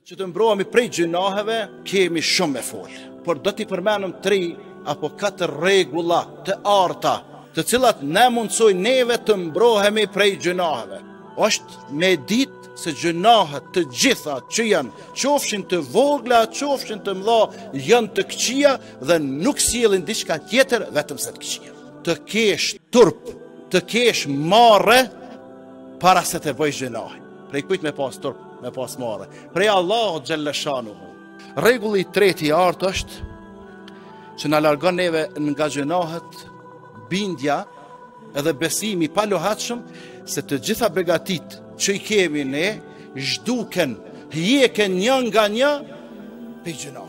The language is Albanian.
Që të mbrohemi prej gjynaheve, kemi shumë me folë. Por do t'i përmenëm 3 apo 4 rregulla të arta, të cilat ne mundsojnë neve të mbrohemi prej gjynaheve. Është me ditë se gjynahet të gjitha që janë, qofshin të vogla, qofshin të mëdha, janë të këqija dhe nuk sjellin diçka tjetër vetëm se të këqija. Të kesh turp, të kesh marrë para se të bëjë gjynahin. Prej kujt me pas turp, me pas marrë? Prej Allahu xhalla shanuhu. Rregulli i tretë i artë është që na largon neve nga gjynahet bindja edhe besimi pa lohatshëm se të gjitha begatit që i kemi ne zhduken, hjeken një nga një pe gjynahet.